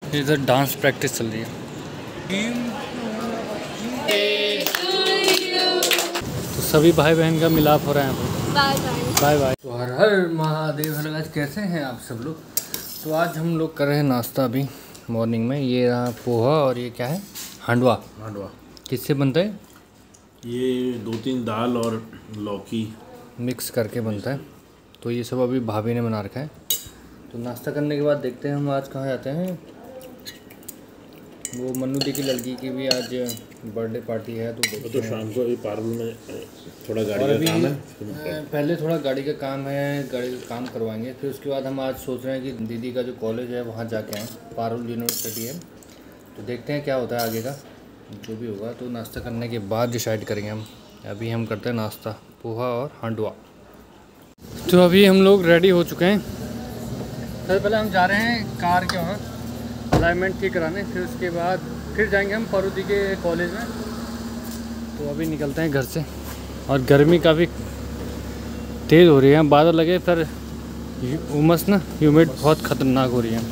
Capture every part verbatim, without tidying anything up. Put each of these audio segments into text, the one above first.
इधर dance practice चल रही है। तो सभी भाई बहन का मिलाप हो रहा है यहाँ पर। Bye bye. तो हर हर महादेव। हेलो गाइस, कैसे हैं आप सब लोग। तो आज हम लोग कर रहे हैं नाश्ता अभी मॉर्निंग में। ये रहा पोहा और ये क्या है, हांडवा। हांडवा किससे बनता है? ये दो तीन दाल और लौकी मिक्स करके बनता है। तो ये सब अभी भाभी ने बना रखा है। तो नाश्ता करने के बाद देखते हैं हम आज कहाँ जाते हैं। वो मन्नू दी की लड़की की भी आज बर्थडे पार्टी है, तो देखते तो हैं। शाम को पार्ल में थोड़ा गाड़ी और का अभी काम है। पहले थोड़ा गाड़ी का काम है, गाड़ी का काम करवाएंगे। फिर उसके बाद हम आज सोच रहे हैं कि दीदी का जो कॉलेज है वहाँ जाके आएँ। पारुल यूनिवर्सिटी है, तो देखते हैं क्या होता है आगे का, जो भी होगा। तो नाश्ता करने के बाद डिसाइड करेंगे हम। अभी हम करते हैं नाश्ता, पोहा और हांडवा। तो अभी हम लोग रेडी हो चुके हैं। सबसे पहले हम जा रहे हैं कार के वहाँ अलाइनमेंट ठीक कराने, फिर उसके बाद फिर जाएंगे हम पारुल दी के कॉलेज में। तो अभी निकलते हैं घर से। और गर्मी काफ़ी तेज़ हो रही है, बादल लगे, फिर उमस ना ह्यूमिड बहुत ख़तरनाक हो रही है।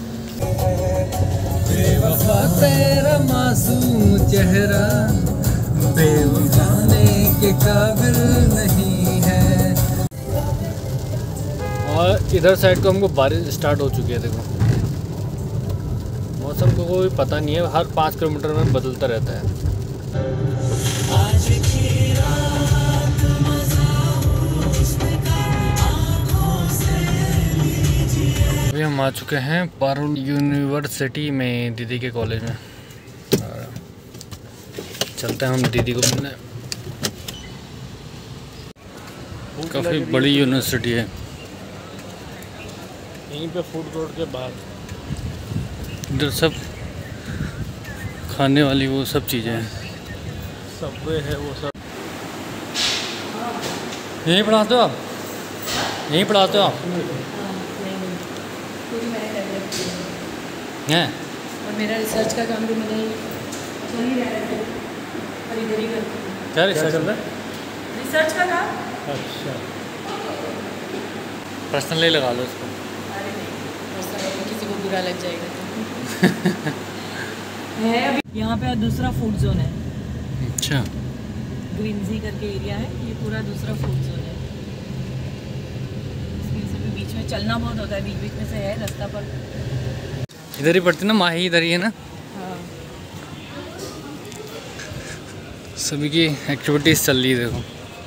बेवफा तेरा मासूम चेहरा बेवफाने के काबिल नहीं है। और इधर साइड को हमको बारिश स्टार्ट हो चुकी है। देखो मौसम को कोई पता नहीं है, हर पाँच किलोमीटर में बदलता रहता है। अभी हम आ चुके हैं पारुल यूनिवर्सिटी में, दीदी के कॉलेज में। चलते हैं हम दीदी को मिलने। काफ़ी बड़ी यूनिवर्सिटी है। यहीं पे फूड कोर्ट के बाहर इधर सब खाने वाली वो सब चीज़ें हैं। सबवे है वो सब। यहीं पढ़ाते हो आप? यहीं पढ़ाते हो आप? हैं? और मेरा रिसर्च का काम भी मैंने क्या रिसर्च चल रहा है? रिसर्च का काम। अच्छा, पर्सनली लगा लो इसको। अरे नहीं, किसी को बुरा लग जाएगा है। अभी यहाँ पे दूसरा फूड जोन है। अच्छा, ग्रीनजी करके एरिया है, ये पूरा दूसरा फूड जोन है। इसमें से भी बीच में चलना बहुत होता है, बीच बीच में से है रास्ता पर। इधर ही पड़ती ना, माही इधर ही है ना। हाँ, सभी की एक्टिविटीज़ चल रही है। देखो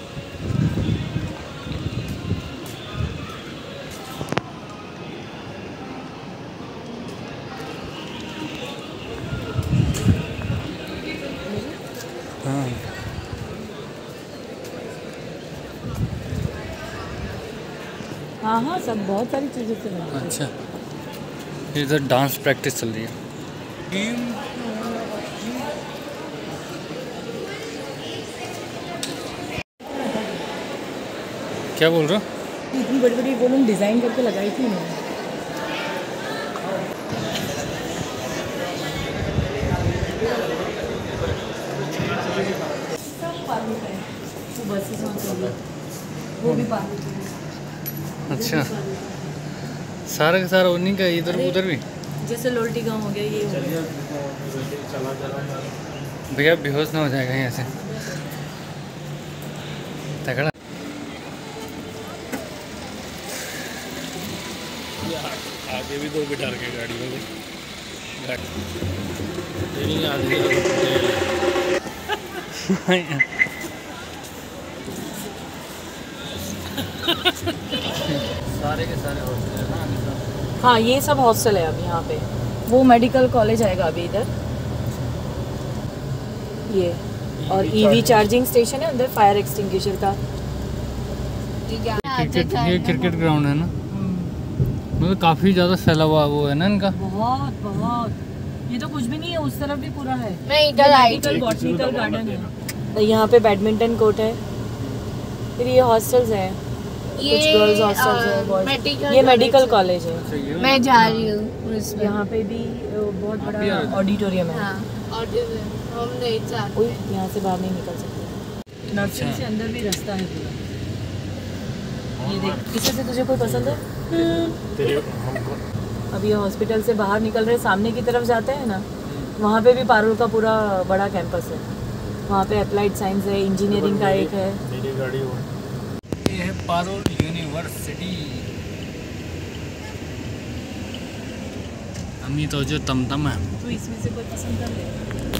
हाँ, हाँ हाँ सब बहुत सारी चीज़ें से बना है। अच्छा, इधर डांस प्रैक्टिस चल रही है। क्या बोल रहे हो? इतनी बड़ी बड़ी वो लोग डिज़ाइन करके लगाई थी उन्होंने। वो बसेस वहाँ चल रही, वो भी पार्क। अच्छा, सारा का सारा उन्हीं का, इधर उधर भी। जैसे लोल्टी गांव हो गया, ये हो गया। भैया बेहोश ना हो जाएगा यहाँ से, तगड़ा। आगे भी दो बिठा के गाड़ी में सारे के सारे हॉस्टल है ना। हाँ, ये सब हॉस्टल है अभी यहाँ पे। वो मेडिकल कॉलेज आएगा अभी इधर, ये। और ईवी चार्जिंग स्टेशन है अंदर, फायर एक्सटिंग्विशर का। क्रिकेट, ये क्रिकेट ग्राउंड है ना। मतलब काफ़ी ज़्यादा फैला हुआ वो है ना इनका। बहुत बहुत, ये तो कुछ भी नहीं है, उस तरफ भी पूरा है। मेडिकल बॉटनिकल गार्डन है। यहाँ पे बैडमिंटन कोर्ट है। फिर ये हॉस्टल्स हैं, कुछ गर्ल्स हॉस्टल्स हैं, बॉयज। ये मेडिकल कॉलेज है। मैं जा रही हूँ उसमें। यहाँ पे भी बहुत बड़ा ऑडिटोरियम है। हाँ, हम नहीं चाहते। यहाँ से बाहर नहीं निकल सकते। नर्सरी से अंदर भी रास्ता है पूरा। ये देख, किसी से तुझे कोई पसंद है? तेरे हमको अब ये हॉस्पिटल से बाहर निकल रहे सामने की तरफ जाते हैं ना, वहाँ पे भी पारुल का पूरा बड़ा कैंपस है। वहाँ पे अप्लाइड साइंस है, इंजीनियरिंग का एक है। मेरी गाड़ी हो ये है पारुल यूनिवर्सिटी। अम्मी तो जो तमतम है, तो इसमें से कोई पसंद कर ले।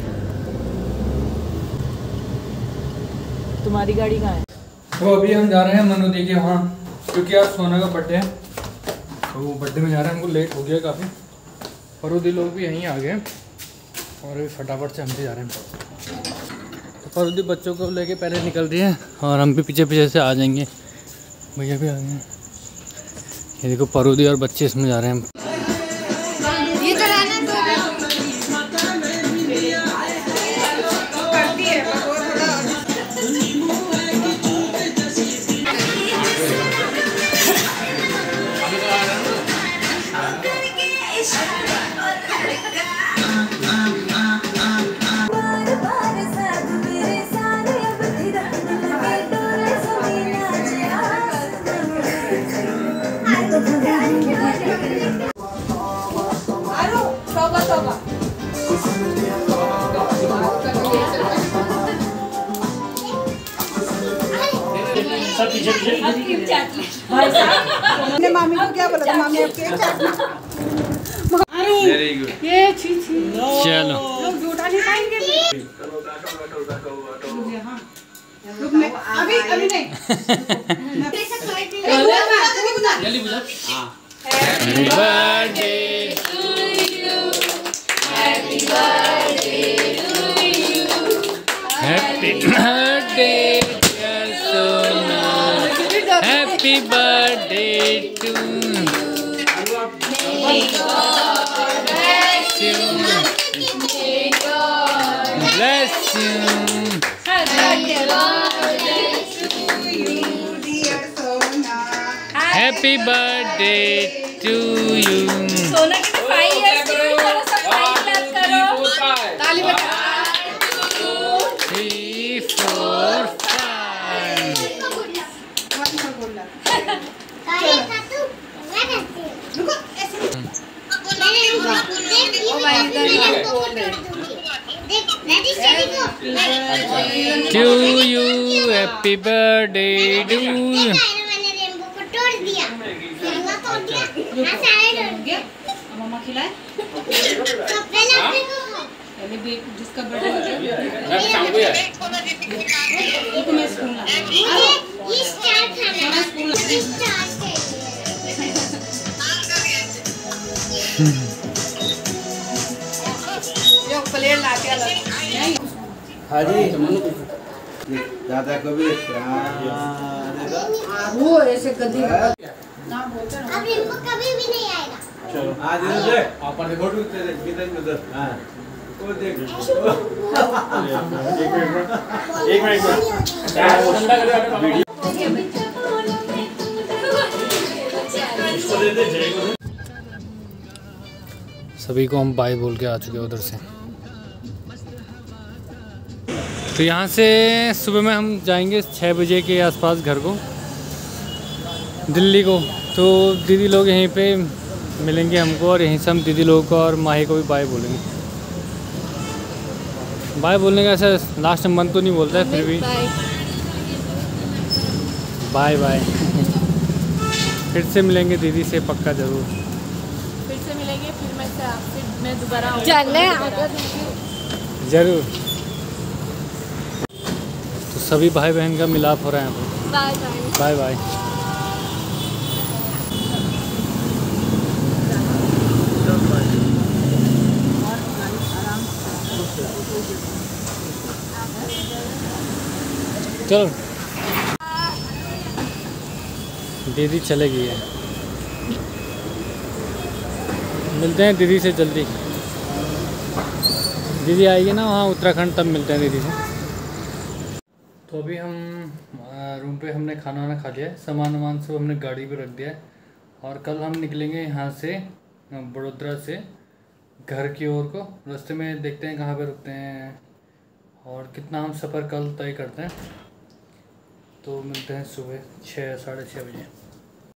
तुम्हारी गाड़ी कहाँ है? तो अभी हम जा रहे हैं मनु दी के वहाँ, क्योंकि आज सोना का बर्थडे है, तो वो बर्थडे में जा रहे हैं। हमको लेट हो गया काफ़ी, और वो लोग भी यहीं आ गए और अभी फटाफट से हम भी जा रहे हैं। तो फरुदी बच्चों को लेके पहले निकल रही है और हम भी पीछे पीछे से आ जाएंगे। भैया भी आ गए हैं। ये देखो फरुदी और बच्चे इसमें जा रहे हैं। पीछे पीछे हमने मामी को क्या बोला था? मामी आपके वेरी गुड। ये छी छी चलो लोग झूठा नहीं खाएंगे। रुक मैं अभी अभी नहीं जल्दी बुझा। Happy birthday to you, happy birthday to you, happy birthday dear Sona, happy birthday to you, bless you, happy birthday to you. सोना के तो फाइव इयर्स की हुई, चलो सब फाइव क्लैप करो, ताली बजा। Three, four, five. To you, happy birthday to you. मम्मा खिलाए पहले भी जिसका बर्थडे हो गया तो मैं स्कूल आ ये स्टार खाना स्कूल यो प्लेट ला के अलग हाँ जी दादा को भी वो ऐसे कभी ना बोलते ना अब इनको कभी भी नहीं आएगा। चलो आज देख आप पर देखो तो तेरे किधर उधर हां वो देख एक मिनट एक मिनट ठंडा कर वीडियो इसको दे दे जय को। सभी को हम बाय बोल के आ चुके हैं उधर से। तो यहाँ से सुबह में हम जाएंगे छः बजे के आसपास घर को, दिल्ली को। तो दीदी लोग यहीं पे मिलेंगे हमको, और यहीं से हम दीदी लोगों को और माही को भी बाय बोलेंगे। बाय बोलने का ऐसा लास्ट में मन तो नहीं बोलता है, फिर भी बाय बाय। फिर से मिलेंगे दीदी से पक्का ज़रूर, फिर से मिलेंगे, फिर मैं से आपसे मैं दोबारा चले ज़रूर। तो सभी भाई बहन का मिलाप हो रहा है यहाँ पर। Bye bye. Bye bye. चलो दीदी चले गई है, मिलते हैं दीदी से जल्दी। दीदी आएगी ना वहाँ उत्तराखंड, तब मिलते हैं दीदी से। तो अभी हम रूम पे हमने खाना वाना खा लिया है, सामान वामान सब हमने गाड़ी पे रख दिया है, और कल हम निकलेंगे यहाँ से बड़ोदरा से घर की ओर को। रास्ते में देखते हैं कहाँ पे रुकते हैं और कितना हम सफ़र कल तय करते हैं। तो मिलते हैं सुबह छः साढ़े छः बजे।